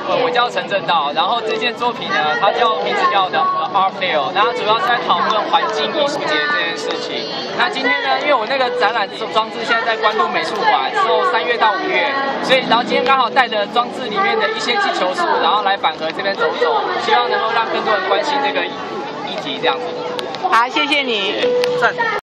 我叫陈正道，然后这件作品呢，它名字叫 The Art Fair， 那它主要是在讨论环境艺术节这件事情。那今天呢，因为我那个展览装置现在在关渡美术馆，之后3月到5月，所以然后今天刚好带着装置里面的一些气球树，然后来板河这边走走，希望能够让更多人关心这个议题这样子。 好，谢谢你。 赞。